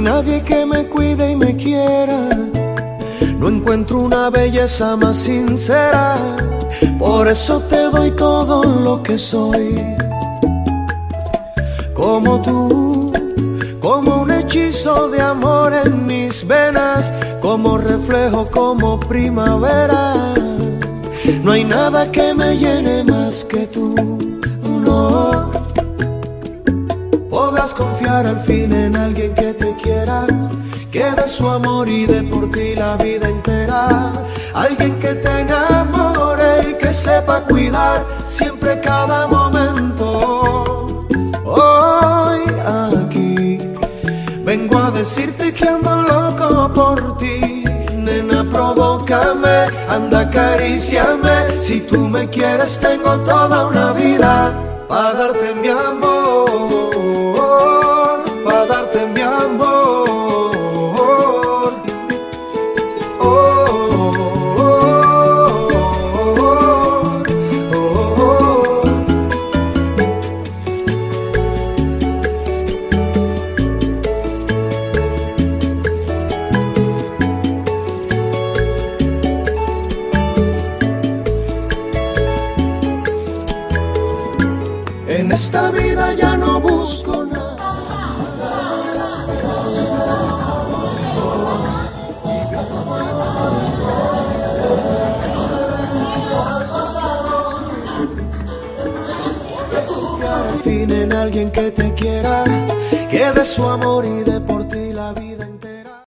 nadie que me cuide y me quiera. No encuentro una belleza más sincera. Por eso te doy todo lo que soy. Como tú, como un hechizo de amor en mis venas, como reflejo, como primavera. No hay nada que me llene más que tú, no. Podrás confiar al fin en alguien que te quiera, que dé su amor y dé por ti la vida entera. Alguien que te enamore y que sepa cuidar siempre cada momento. Hoy aquí vengo a decirte que ando loco por ti. Nena, provócame, anda, acaríciame. Si tú me quieres tengo toda una vida para darte mi amor, para darte mi amor. Oh, oh, oh, oh, oh, oh. En esta vida ya no busco nada. Confiar al fin en alguien que te quiera, que dé su amor y dé por ti la vida.